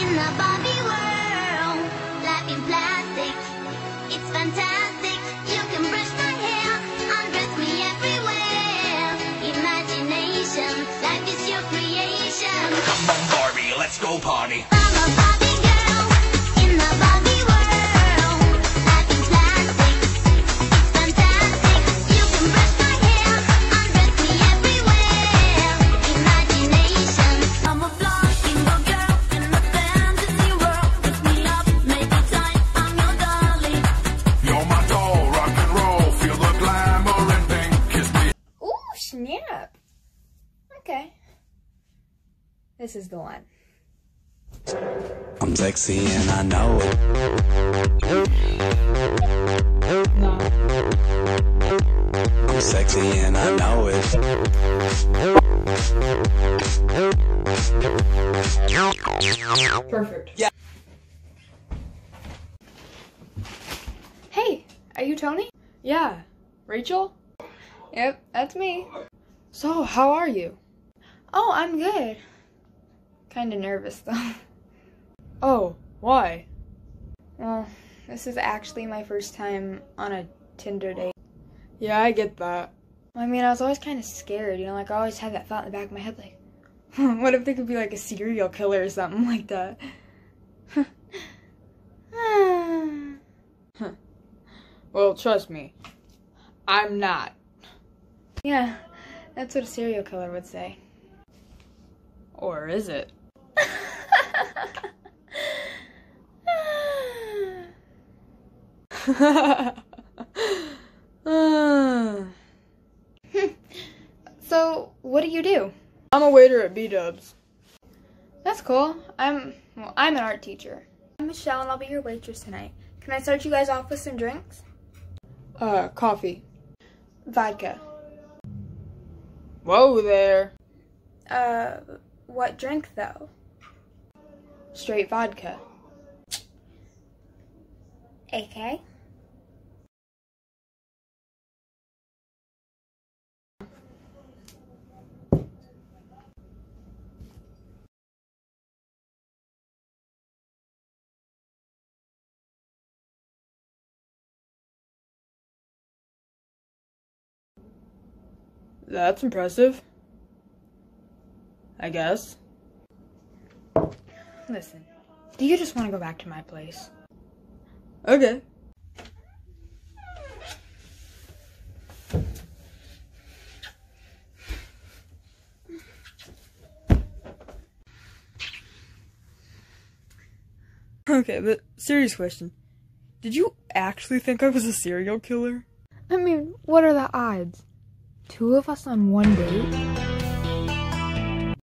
in the Barbie world. Life in plastic, it's fantastic. You can brush my hair, undress me everywhere. Imagination, life is your creation. Come on, Barbie, let's go party. I'm a Barbie girl in the Barbie world. Life in plastic, it's fantastic. You can brush my hair, undress me everywhere. Imagination. I'm a blonde single girl in the fantasy world. Lift me up, make it tight. I'm your darling. You're my doll, rock and roll. Feel the glamour and pink. Kiss me. Ooh, snap. Okay. This is the one. I'm sexy and I know it. No. I'm sexy and I know it. Perfect. Yeah. Hey, are you Tony? Yeah. Rachel? Yep, that's me. So, how are you? Oh, I'm good. Kinda nervous though. Oh, why? Well, this is actually my first time on a Tinder date. Yeah, I get that. I mean, I was always kind of scared, you know, like I always had that thought in the back of my head, like, what if they could be like a serial killer or something like that? Well, trust me. I'm not. Yeah, that's what a serial killer would say. Or is it? So, what do you do? I'm a waiter at B-Dubs. That's cool. I'm an art teacher. I'm Michelle and I'll be your waitress tonight. Can I start you guys off with some drinks? Coffee. Vodka. Whoa there. What drink though? Straight vodka. AK? That's impressive. I guess. Listen, do you just want to go back to my place? Okay. Okay, but serious question. Did you actually think I was a serial killer? I mean, what are the odds? 2 of us on one date?